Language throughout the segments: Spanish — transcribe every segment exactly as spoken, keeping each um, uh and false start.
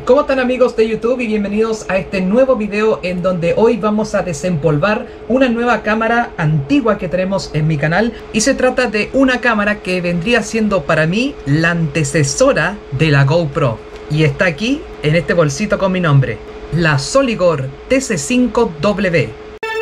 ¿Cómo están, amigos de YouTube? Y bienvenidos a este nuevo video en donde hoy vamos a desempolvar una nueva cámara antigua que tenemos en mi canal. Y se trata de una cámara que vendría siendo para mí la antecesora de la GoPro. Y está aquí en este bolsito con mi nombre, la Soligor T C cinco W.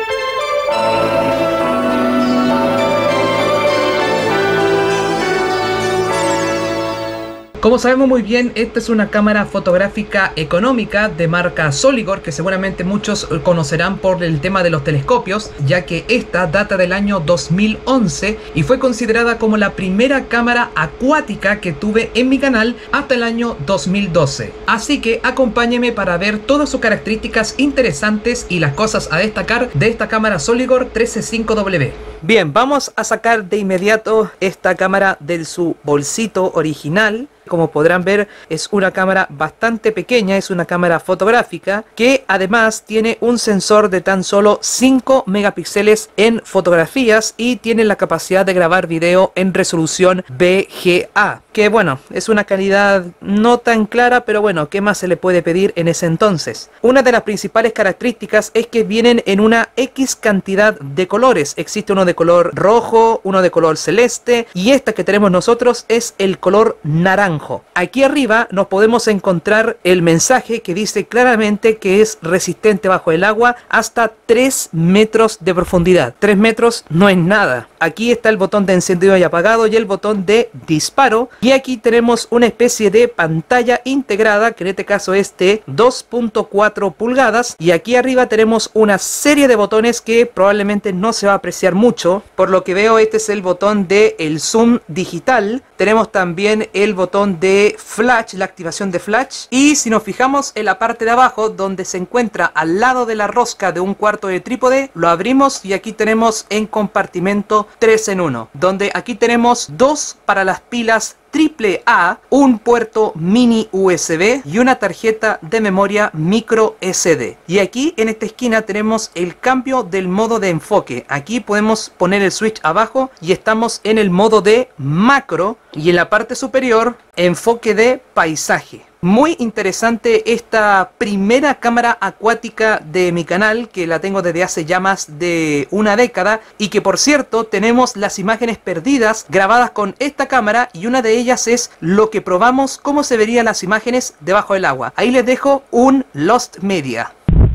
Como sabemos muy bien, esta es una cámara fotográfica económica de marca Soligor, que seguramente muchos conocerán por el tema de los telescopios, ya que esta data del año dos mil once y fue considerada como la primera cámara acuática que tuve en mi canal hasta el año dos mil doce. Así que acompáñeme para ver todas sus características interesantes y las cosas a destacar de esta cámara Soligor T C cinco W. Bien, vamos a sacar de inmediato esta cámara de su bolsito original. Como podrán ver, es una cámara bastante pequeña, es una cámara fotográfica que además tiene un sensor de tan solo cinco megapíxeles en fotografías y tiene la capacidad de grabar video en resolución V G A, que bueno, es una calidad no tan clara, pero bueno, ¿qué más se le puede pedir en ese entonces? Una de las principales características es que vienen en una X cantidad de colores. Existe uno de color rojo, uno de color celeste y esta que tenemos nosotros es el color naranja. Aquí arriba nos podemos encontrar el mensaje que dice claramente que es resistente bajo el agua hasta tres metros de profundidad. tres metros no es nada. Aquí está el botón de encendido y apagado y el botón de disparo. Y aquí tenemos una especie de pantalla integrada, que en este caso es de dos punto cuatro pulgadas. Y aquí arriba tenemos una serie de botones que probablemente no se va a apreciar mucho. Por lo que veo, este es el botón de el zoom digital. Tenemos también el botón de flash, la activación de flash. Y si nos fijamos en la parte de abajo, donde se encuentra al lado de la rosca de un cuarto de trípode, lo abrimos y aquí tenemos en compartimento tres en uno, donde aquí tenemos dos para las pilas triple A, un puerto mini U S B y una tarjeta de memoria micro S D. Y aquí en esta esquina tenemos el cambio del modo de enfoque. Aquí podemos poner el switch abajo y estamos en el modo de macro, y en la parte superior enfoque de paisaje. Muy interesante esta primera cámara acuática de mi canal, que la tengo desde hace ya más de una década, y que por cierto tenemos las imágenes perdidas grabadas con esta cámara, y una de ellas es lo que probamos, cómo se verían las imágenes debajo del agua. Ahí les dejo un Lost Media.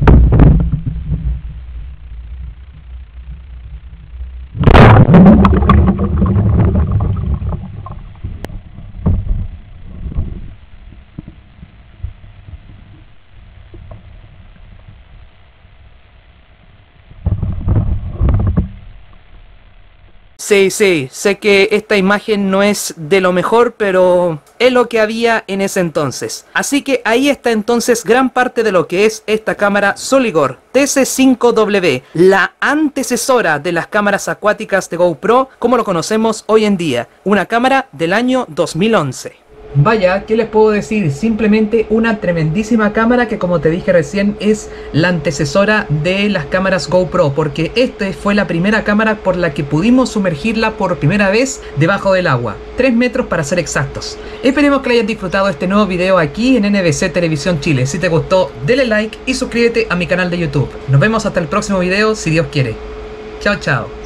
Sí, sí, sé que esta imagen no es de lo mejor, pero es lo que había en ese entonces. Así que ahí está entonces gran parte de lo que es esta cámara Soligor T C cinco W, la antecesora de las cámaras acuáticas de GoPro como lo conocemos hoy en día. Una cámara del año dos mil once. Vaya, ¿qué les puedo decir? Simplemente una tremendísima cámara que, como te dije recién, es la antecesora de las cámaras GoPro, porque esta fue la primera cámara por la que pudimos sumergirla por primera vez debajo del agua. tres metros para ser exactos. Esperemos que hayan disfrutado este nuevo video aquí en N B C Televisión Chile. Si te gustó, dale like y suscríbete a mi canal de YouTube. Nos vemos hasta el próximo video, si Dios quiere. Chao, chao.